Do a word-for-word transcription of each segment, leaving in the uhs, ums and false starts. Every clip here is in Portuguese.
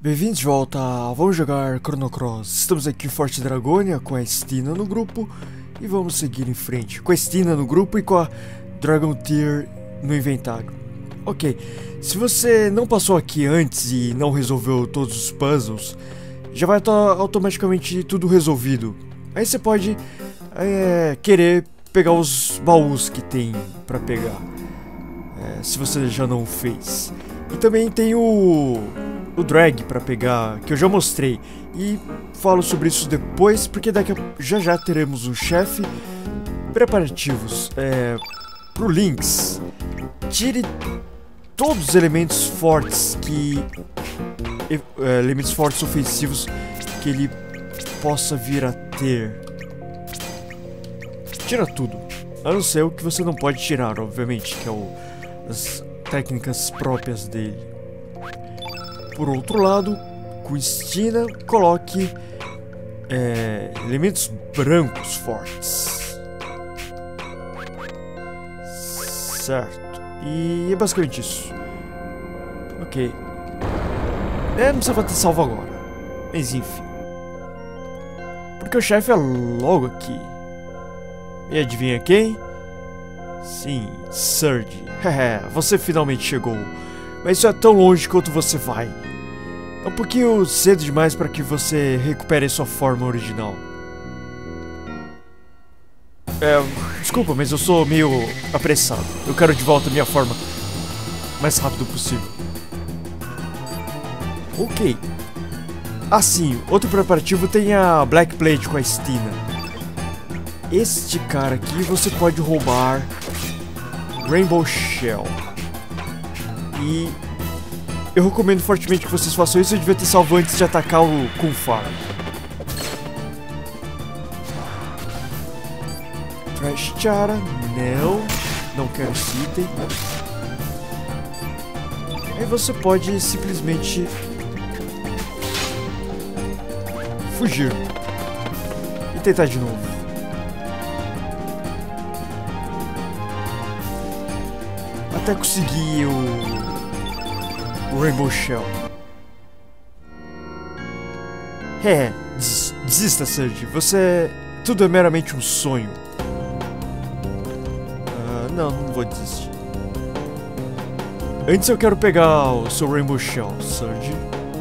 Bem-vindos de volta a Vamos Jogar Chrono Cross. Estamos aqui em Forte Dragonia com a Estina no grupo e vamos seguir em frente. Com a Estina no grupo e com a Dragon Tear no inventário. Ok, se você não passou aqui antes e não resolveu todos os puzzles, já vai estar automaticamente tudo resolvido. Aí você pode é, querer pegar os baús que tem pra pegar, é, se você já não fez. E também tem o... o drag pra pegar, que eu já mostrei, e falo sobre isso depois, porque daqui a já já teremos um chefe. Preparativos é, pro Lynx. Tire todos os elementos fortes que é, elementos fortes ofensivos que ele possa vir a ter. Tira tudo, a não ser o que você não pode tirar, obviamente, que é o, as técnicas próprias dele. Por outro lado, com Estina, coloque é, elementos brancos fortes. Certo. E é basicamente isso. Ok. É, não precisava ter salvo agora. Mas enfim. Porque o chefe é logo aqui. E adivinha quem? Sim, Surge. Hehe, você finalmente chegou. Mas isso é tão longe quanto você vai. É um pouquinho cedo demais para que você recupere sua forma original. É, desculpa, mas eu sou meio apressado. Eu quero de volta a minha forma o mais rápido possível. Ok. Ah sim, outro preparativo tem a Black Blade com a Estina. Este cara aqui você pode roubar Rainbow Shell. E eu recomendo fortemente que vocês façam isso. Eu devia ter salvo antes de atacar o Kunfar. Trash Chara, não. Não quero esse item. Aí você pode simplesmente fugir e tentar de novo. Até conseguir o... o Rainbow Shell. É, des desista, Surge. Você... tudo é meramente um sonho. Uh, não, não vou desistir. Antes eu quero pegar o seu Rainbow Shell, Surge.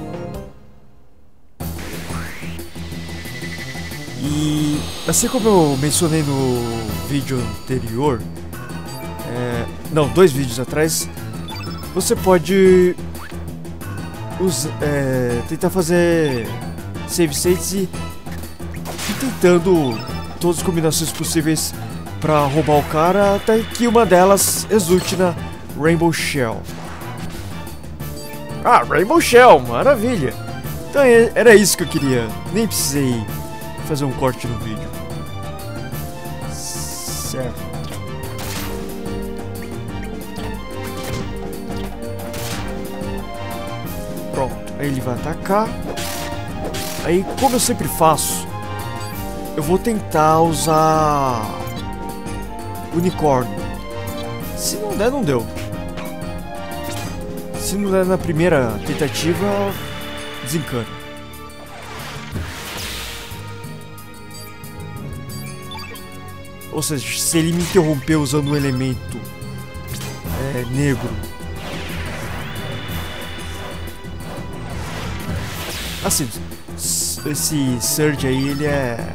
E... assim como eu mencionei no vídeo anterior... É, não, dois vídeos atrás, você pode usa, é, tentar fazer save states e ir tentando todas as combinações possíveis pra roubar o cara, até que uma delas resulte na Rainbow Shell. Ah, Rainbow Shell, maravilha! Então era isso que eu queria, nem precisei fazer um corte no vídeo. Certo. Pronto, aí ele vai atacar. Aí, como eu sempre faço, eu vou tentar usar unicórnio. Se não der, não deu. Se não der na primeira tentativa, desencana. Ou seja, se ele me interromper usando um elemento é, negro, assim, esse Surge aí, ele é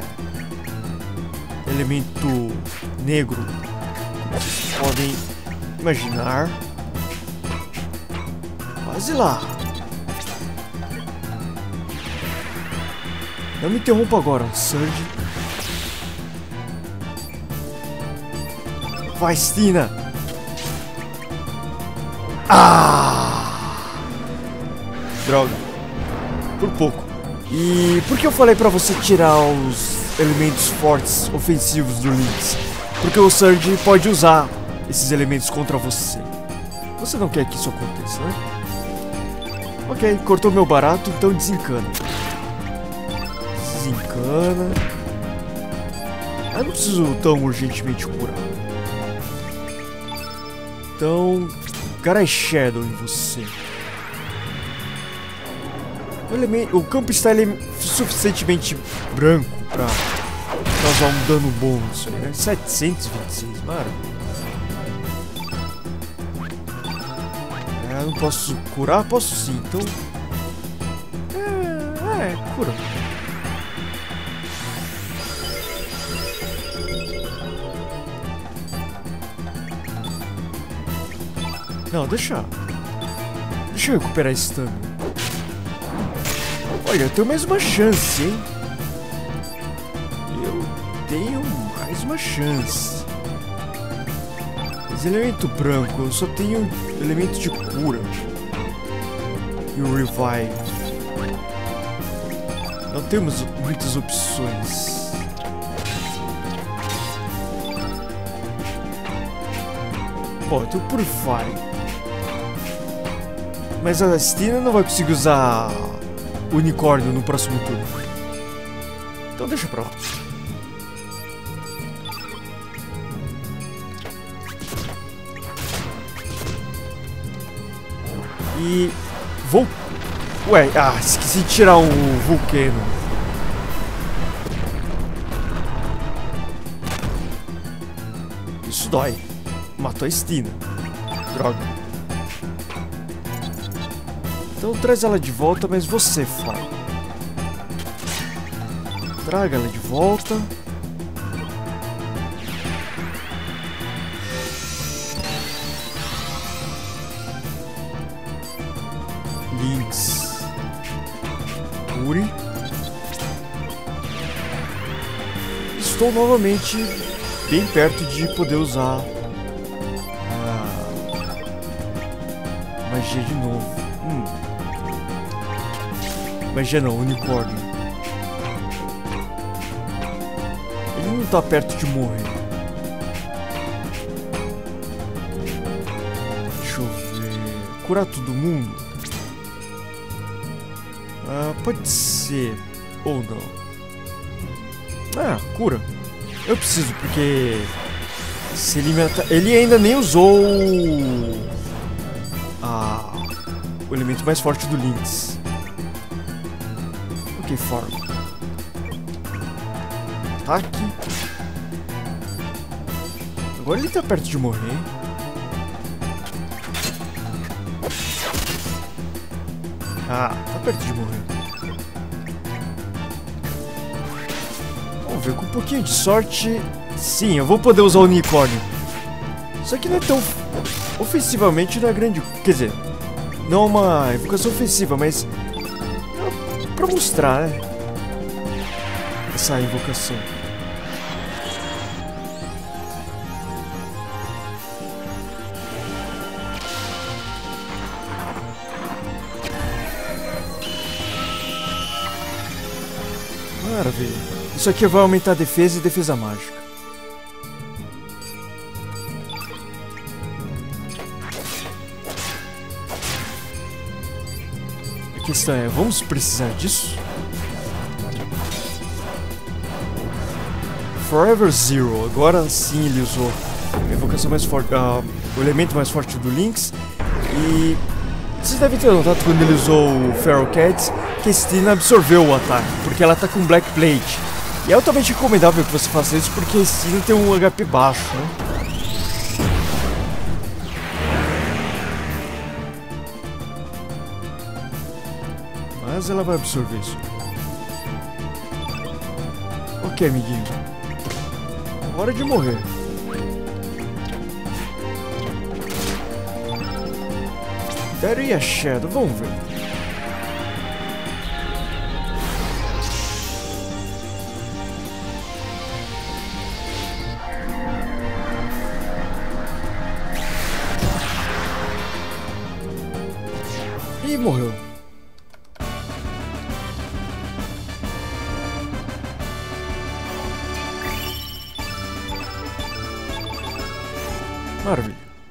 elemento negro, como vocês podem imaginar. Quase lá. Não me interrompa agora, Surge. Vai, Estina. Ah! Droga. Por pouco. E por que eu falei pra você tirar os elementos fortes ofensivos do Lynx? Porque o Surge pode usar esses elementos contra você. Você não quer que isso aconteça, né? Ok, cortou meu barato, então desencana. Desencana. Eu não preciso tão urgentemente curar. Então, Garai Shadow em você. O, elemento, o campo está ele, suficientemente branco pra causar um dano bom nisso aí, né? setecentos e vinte e seis, mano. É, não posso curar? Posso sim, então... É, é cura. Não, deixa... Deixa eu recuperar esse stamina. Olha, eu tenho mais uma chance, hein? Eu tenho mais uma chance. Esse elemento branco, eu só tenho elemento de cura. E o revive. Não temos muitas opções. Bom, eu tenho o Purify. Mas a Estina não vai conseguir usar o unicórnio no próximo turno. Então deixa pra lá. E... Vou... Ué, ah, esqueci de tirar o vulcano. Isso dói. Matou a Estina. Droga. Então traz ela de volta, mas você fala. Traga ela de volta. Lynx. Cure. Estou novamente bem perto de poder usar a magia de novo. Hum. Magia não, unicórnio. Ele não tá perto de morrer. Deixa eu ver. Curar todo mundo? Ah, pode ser. Ou não. Ah, cura. Eu preciso, porque... Se ele, mata... ele ainda nem usou... Ah, o elemento mais forte do Lynx. Ok, forma. Ataque. Agora ele tá perto de morrer. Ah, tá perto de morrer. Vamos ver, com um pouquinho de sorte... Sim, eu vou poder usar o unicórnio. Só que não é tão... Ofensivamente não é grande... Quer dizer... Não é uma invocação ofensiva, mas... É pra mostrar, né? Essa invocação. Maravilha. Isso aqui vai aumentar a defesa e defesa mágica. A questão é, vamos precisar disso? Forever Zero. Agora sim ele usou a invocação mais forte, uh, o elemento mais forte do Lynx. E vocês devem ter notado quando ele usou o Feral Cats que a Estina absorveu o ataque, porque ela tá com Black Plate. E é altamente recomendável que você faça isso, porque a Estina tem um H P baixo, né? Mas ela vai absorver isso. Ok, amiguinho. Hora de morrer. Daddy e a Shadow, vamos ver. E morreu. Maravilha.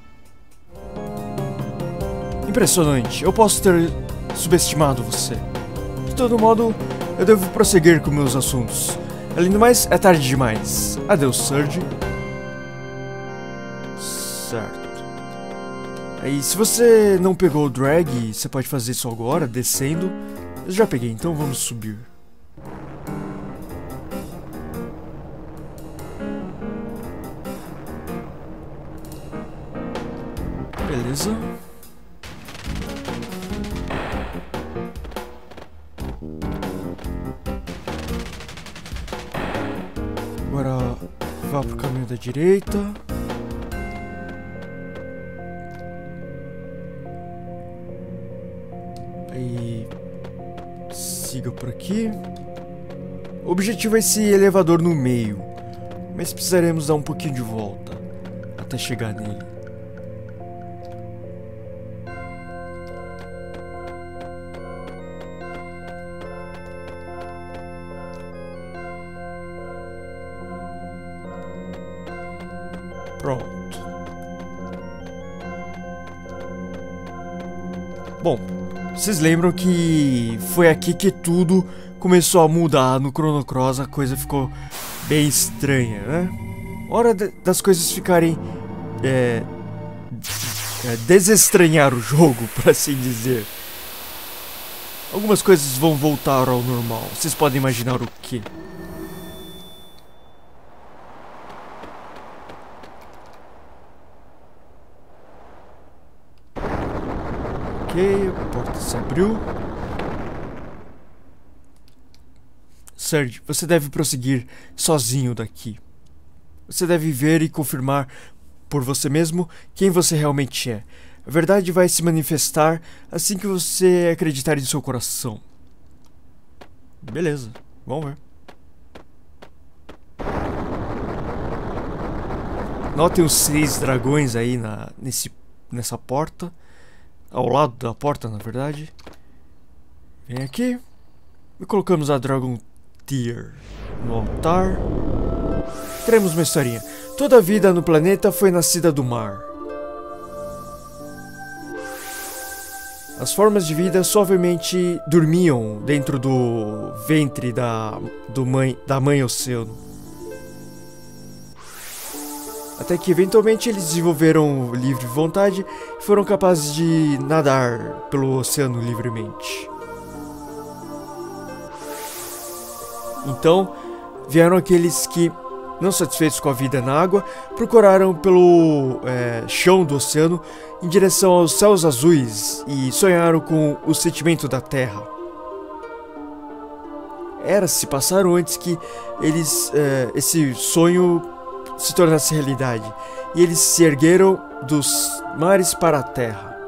Impressionante. Eu posso ter subestimado você. De todo modo, eu devo prosseguir com meus assuntos. Além do mais, é tarde demais. Adeus, Surge. Certo. Aí, se você não pegou o drag, você pode fazer isso agora, descendo Eu já peguei, então vamos subir. Beleza. Agora vá pro caminho da direita. Aí siga por aqui. O objetivo é esse elevador no meio, mas precisaremos dar um pouquinho de volta até chegar nele. Pronto. Bom, vocês lembram que foi aqui que tudo começou a mudar no Chrono Cross, a coisa ficou bem estranha, né? Hora de, das coisas ficarem... É, é, desestranhar o jogo, por assim dizer. Algumas coisas vão voltar ao normal. Vocês podem imaginar o quê? Ok, a porta se abriu. Serge, você deve prosseguir sozinho daqui. Você deve ver e confirmar por você mesmo quem você realmente é. A verdade vai se manifestar assim que você acreditar em seu coração. Beleza, vamos ver. Notem os seis dragões aí na, nesse, nessa porta. Ao lado da porta, na verdade. Vem aqui. E colocamos a Dragon Tear no altar. Teremos uma historinha. Toda a vida no planeta foi nascida do mar. As formas de vida suavemente dormiam dentro do ventre da, do mãe, da mãe oceano. Até que eventualmente eles desenvolveram livre vontade e foram capazes de nadar pelo oceano livremente. Então, vieram aqueles que, não satisfeitos com a vida na água, procuraram pelo é, chão do oceano em direção aos céus azuis e sonharam com o sentimento da terra. Era se passaram antes que eles, é, esse sonho se tornasse realidade, e eles se ergueram dos mares para a terra.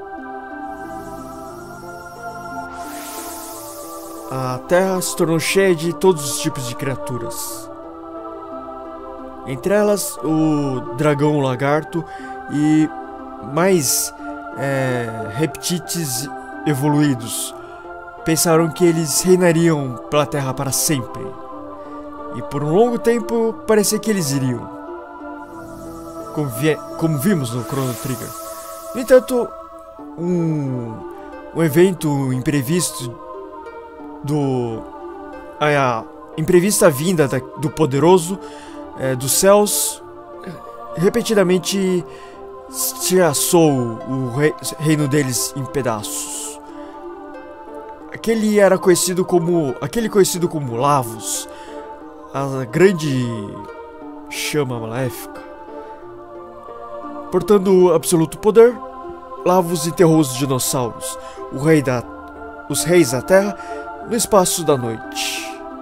A terra se tornou cheia de todos os tipos de criaturas. Entre elas, o dragão lagarto e mais é, reptites evoluídos pensaram que eles reinariam pela terra para sempre. E por um longo tempo parecia que eles iriam. Como, vi como vimos no Chrono Trigger. No entanto, um, um evento imprevisto do a, a imprevista vinda da, do poderoso é, dos céus repetidamente estilhaçou o rei, reino deles em pedaços. Aquele era conhecido como aquele conhecido como Lavos, a grande chama maléfica. Portando absoluto poder, Lavos enterrou os dinossauros, o rei da, os reis da Terra, no espaço da noite.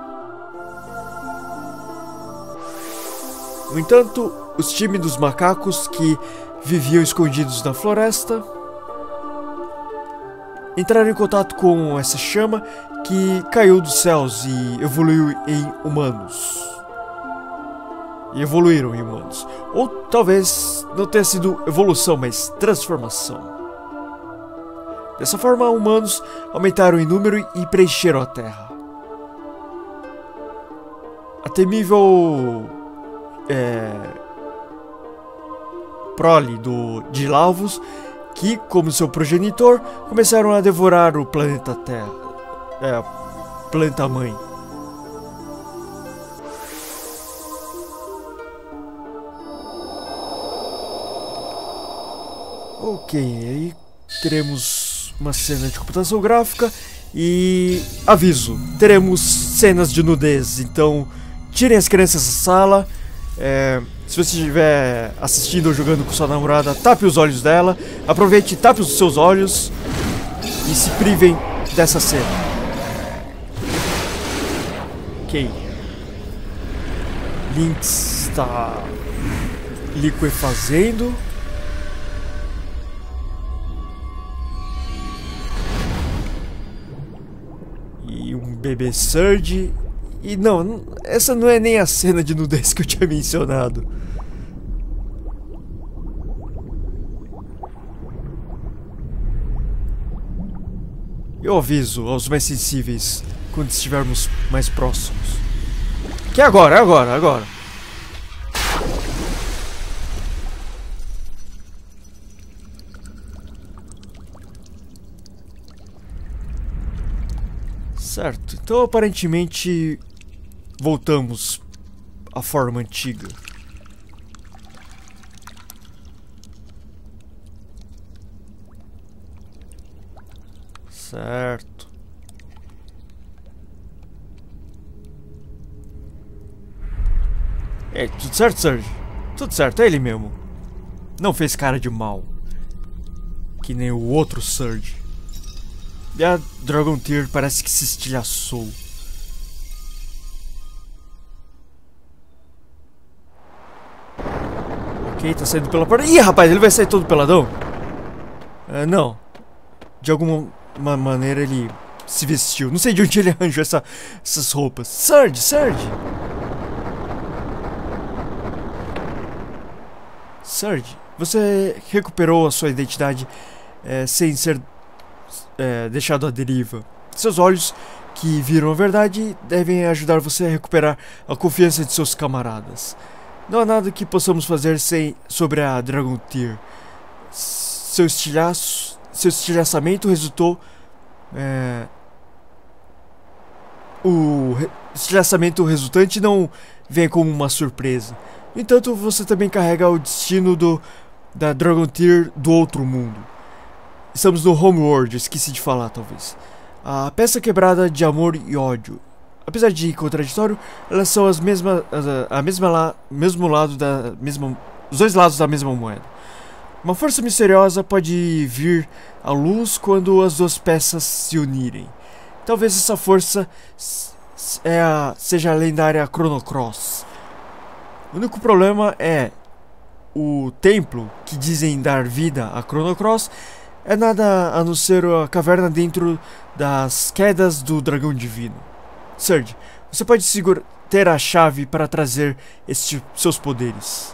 No entanto, os tímidos macacos que viviam escondidos na floresta entraram em contato com essa chama que caiu dos céus e evoluiu em humanos. E evoluíram em humanos. Ou talvez não tenha sido evolução, mas transformação. Dessa forma, humanos aumentaram em número e preencheram a Terra. A temível é, prole do, de Lavos, que, como seu progenitor, começaram a devorar o planeta Terra. É, planeta Mãe. Ok, aí teremos uma cena de computação gráfica E aviso, teremos cenas de nudez, então tirem as crianças da sala. É, se você estiver assistindo ou jogando com sua namorada, tape os olhos dela. Aproveite e tape os seus olhos e se privem dessa cena. Ok. Lynx está liquefazendo. E um bebê Surge. E não, essa não é nem a cena de nudez que eu tinha mencionado. Eu aviso aos mais sensíveis quando estivermos mais próximos. Que é agora, é agora, é agora. Certo, então aparentemente voltamos à forma antiga. Certo. É, tudo certo, Surge? Tudo certo, é ele mesmo. Não fez cara de mal. Que nem o outro Surge. E a Dragon Tear parece que se estilhaçou. Ok, tá saindo pela porta. Ih, rapaz, ele vai sair todo peladão? É, não. De alguma maneira ele se vestiu. Não sei de onde ele arranjou essa, essas roupas. Surge, Surge! Surge, você recuperou a sua identidade é, sem ser é, deixado à deriva. Seus olhos, que viram a verdade, devem ajudar você a recuperar a confiança de seus camaradas. Não há nada que possamos fazer sem, sobre a Dragon Tear. Seu estilhaço, seu estilhaçamento resultou... É, o re, estilhaçamento resultante não vem como uma surpresa. No entanto, você também carrega o destino do, da Dragon Tear do outro mundo. Estamos no Homeworld, esqueci de falar talvez. A peça quebrada de amor e ódio. Apesar de contraditório, elas são as mesmas, a, a mesma la, mesmo lado da mesma, os dois lados da mesma moeda. Uma força misteriosa pode vir à luz quando as duas peças se unirem. Talvez essa força é a, seja a lendária Chrono Cross. O único problema é o templo que dizem dar vida a Chrono Cross é nada a não ser a caverna dentro das quedas do dragão divino. Surge, você pode segurar, ter a chave para trazer estes seus poderes.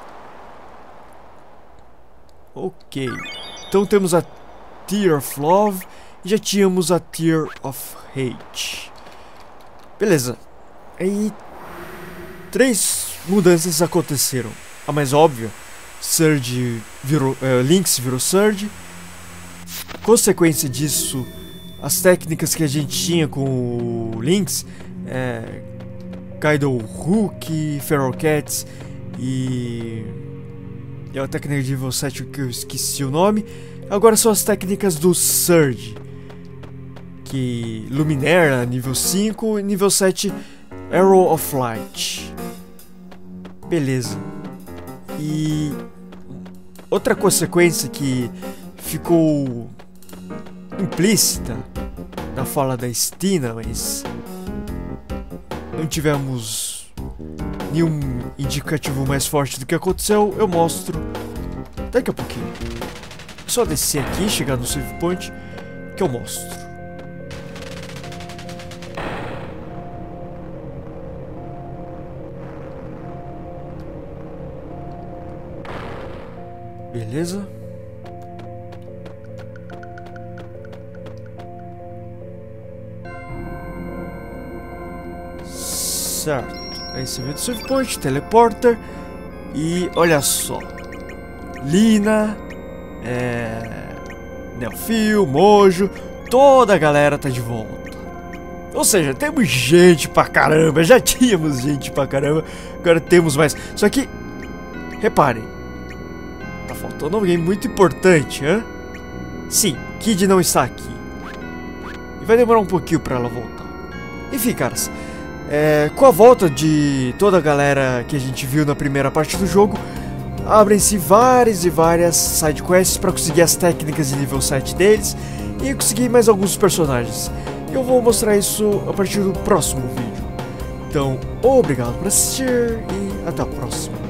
Ok, então temos a Tear of Love e já tínhamos a Tear of Hate. Beleza, aí três mudanças aconteceram. A mais óbvia, Surge virou, uh, Lynx virou Surge. Consequência disso, as técnicas que a gente tinha com o Lynx, é, Kaido Hook, Feral Cats e... e a técnica de nível sete que eu esqueci o nome. Agora são as técnicas do Surge, que Luminaire nível cinco e nível sete Arrow of Light. Beleza. E outra consequência que ficou implícita na fala da Estina, mas não tivemos nenhum indicativo mais forte do que aconteceu, eu mostro daqui a pouquinho. É só descer aqui, chegar no save point, que eu mostro. Beleza? Certo. Aí você vê do save point, teleporter. E olha só. Lina, é... Nelfil, Mojo, toda a galera tá de volta. Ou seja, temos gente pra caramba. Já tínhamos gente pra caramba. Agora temos mais. Só que, reparem, tá faltando alguém muito importante, hein? Sim, Kid não está aqui. e vai demorar um pouquinho pra ela voltar. Enfim, caras, é, com a volta de toda a galera que a gente viu na primeira parte do jogo, abrem-se várias e várias sidequests para conseguir as técnicas de nível sete deles e conseguir mais alguns personagens. Eu vou mostrar isso a partir do próximo vídeo. Então, obrigado por assistir e até a próxima.